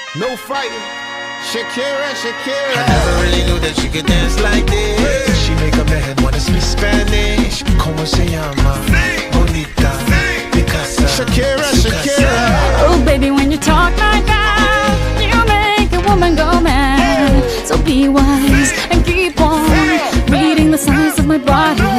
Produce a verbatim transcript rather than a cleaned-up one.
No fighting. Shakira, Shakira. I never really knew that she could dance like this. She make a man wanna speak Spanish. Como se llama? Bonita, Picasa. Shakira, Shakira. Oh baby, when you talk like that, you make a woman go mad. So be wise and keep on reading the signs of my body.